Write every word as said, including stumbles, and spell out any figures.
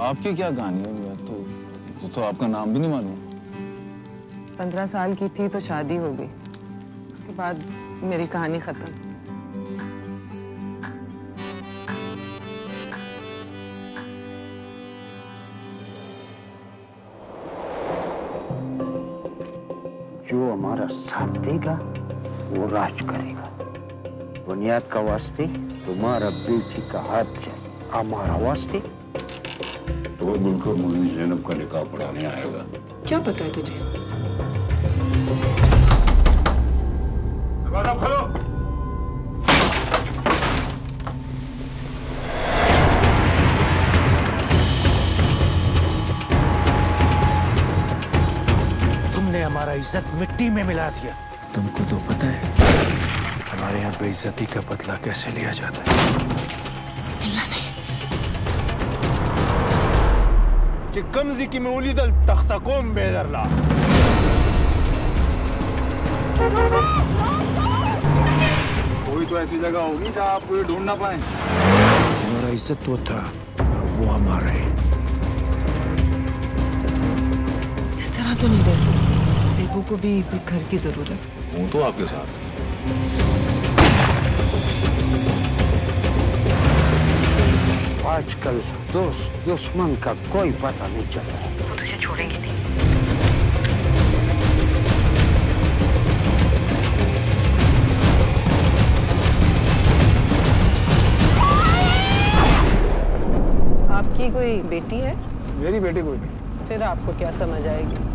आपकी क्या कहानी है? तो, तो, तो आपका नाम भी नहीं मालूम। पंद्रह साल की थी तो शादी हो गई, उसके बाद मेरी कहानी खत्म। जो हमारा साथ देगा वो राज करेगा। बुनियाद का वास्ते तुम्हारा बेटी का हाथ चाहिए, हमारा वास्ते तो वो मुल्क मुन्नी ज़ैनब का निकाह पढ़ाने आएगा। क्या पता है तुझे? दरवाजा खोलो। तुमने हमारा इज्जत मिट्टी में मिला दिया। तुमको तो पता है हमारे यहाँ बेइज्जती का बदला कैसे लिया जाता है। चिकमजी की मूली दल तख्ताकोम बेदरला। कोई तो ऐसी जगह होगी जहाँ आप कोई ढूंढ ना पाए। हमारा इज्जत वो था, वो हमारा है। इस तरह तो नहीं रह सकती। देवू को भी एक घर की जरूरत। हूँ तो आपके साथ। आजकल दोस्त दुश्मन का कोई पता नहीं चलता है। वो तुझे छोड़ेंगे नहीं। आपकी कोई बेटी है? मेरी बेटी कोई नहीं। फिर आपको क्या समझ आएगी?